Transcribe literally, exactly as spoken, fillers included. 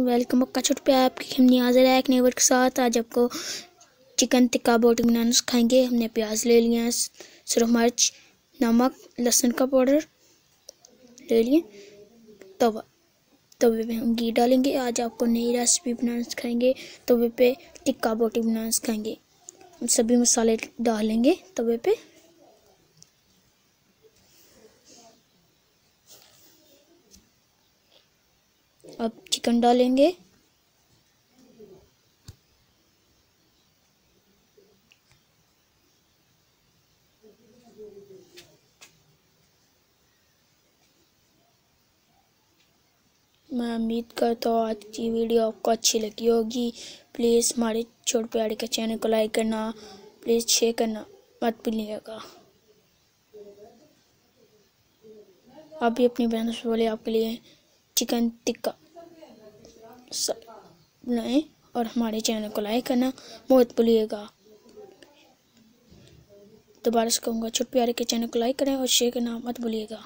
Welcome आपका छोटे पे आपकी हमने हाजिर है एक नए वर्क के साथ। आज आपको चिकन टिक्का बोटी बनाना सिखाएंगे। हमने प्याज ले लिया है, सुरख मिर्च, नमक, लहसुन का पाउडर ले लिए। तवा तवे पे हम घी डालेंगे। आज आपको नई रेसिपी बनाना सिखाएंगे। तवे पे टिक्का बोटी बनाना सिखाएंगे। हम सभी मसाले डालेंगे तवे पे। अब चिकन डालेंगे। मैं उम्मीद करता हूँ आज की वीडियो आपको अच्छी लगी होगी। प्लीज़ हमारे छोटे प्यारे के चैनल को लाइक करना, प्लीज़ शेयर करना मत भूलिएगा। आप भी अपनी बहनों से बोले आपके लिए चिकन टिक्का बनाएं और हमारे चैनल को लाइक करना मत भूलिएगा। दोबारा से कहूँगा, छोटे प्यारे के चैनल को लाइक करें और शेयर करना मत भूलिएगा।